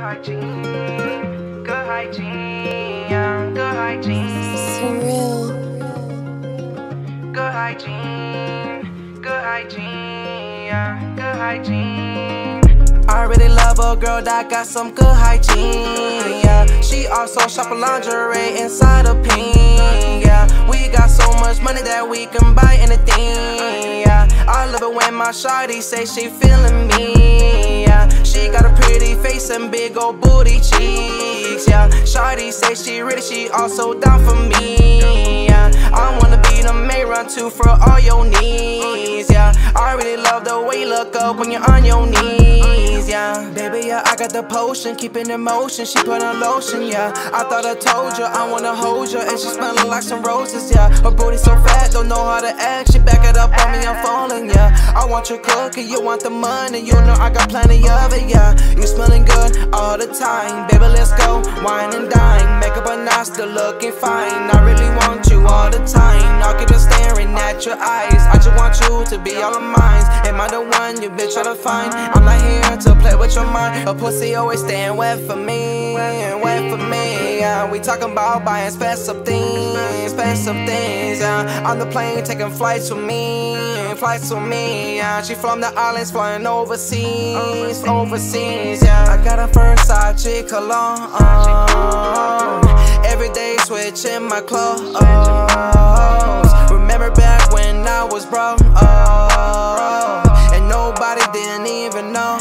hygiene, good hygiene, yeah, good hygiene. Surreal. Good hygiene, good hygiene, yeah, good hygiene. I really love a girl that got some good hygiene, yeah. She also shop for lingerie inside a pin, yeah. We got so much money that we can buy anything, yeah. I love it when my shawty say she feeling me, yeah. She got a pretty face and big old booty cheeks, yeah. Shawty say she ready, she also down for me, yeah. I wanna be the main run to for all your needs, yeah. I really love the way you look up when you're on your knees, yeah. Baby, yeah, I got the potion, keeping in motion. She put on lotion, yeah. I thought I told you, I wanna hold you, and she smelling like some roses, yeah. Her booty so fat, don't know how to act. She back it up on me, I'm falling, yeah. I want your cookie, you want the money, you know I got plenty of it, yeah. You smelling good all the time, baby, let's go wine and dine. Makeup or not, still looking fine. I really want you all the time. I'll keep just staring at your eyes. I just want you to be all of mine. Am I the one you been trying to find? I'm not here to play with your mind. A pussy always staying wet for me, wet for me, yeah. We talking about buying expensive things, yeah. On the plane taking flights with me, yeah. She from the islands flying overseas, yeah. I got a Versace cologne, every day switching my clothes. Remember back when I was broke, and nobody didn't even know,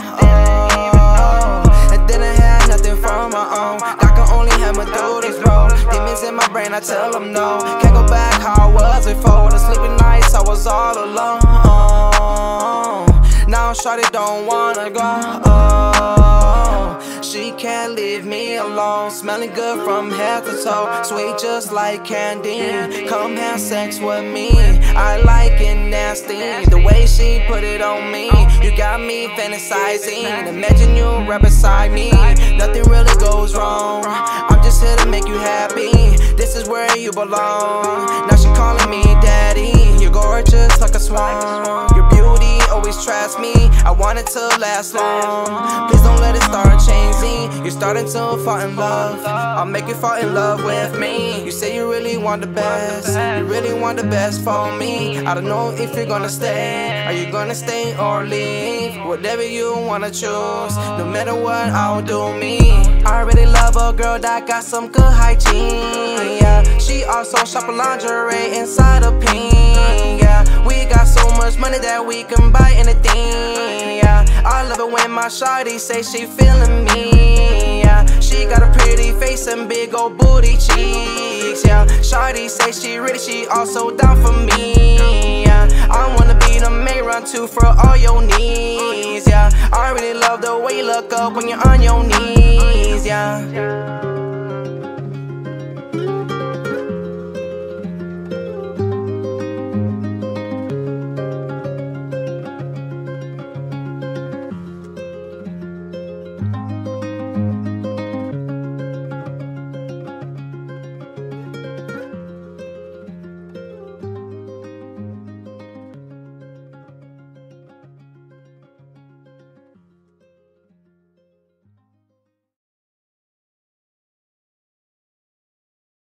and then I had nothing from my own. I can only have my through this road. Demons in my brain, I tell them no. Can't go back how I was before. The sleeping nights, I was all alone. Now shawty don't wanna go. She can't leave me alone. Smelling good from head to toe, sweet just like candy. Come have sex with me, I like it nasty. The way she put it on me, you got me fantasizing. Imagine you right beside me, nothing really goes wrong. I'm just here to make you happy, this is where you belong. Now she calling me daddy, you're gorgeous like a swan. Your beauty always traps me, I want it to last long. Please don't let it start changing, you're starting to fall in love. I'll make you fall in love with me. You say you really want the best, you really want the best for me. I don't know if you're gonna stay, are you gonna stay or leave? Whatever you wanna choose, no matter what, I'll do me. I really love a girl that got some good hygiene, yeah. She also shop for lingerie inside a pin, yeah. We got so much money that we can buy anything, yeah. I love it when my shawty say she feeling me, yeah. She got a pretty face and big old booty cheeks, yeah. Shawty say she ready, she also down for me, yeah. I wanna be the main run to for all your needs, yeah. I really love the way you look up when you're on your knees.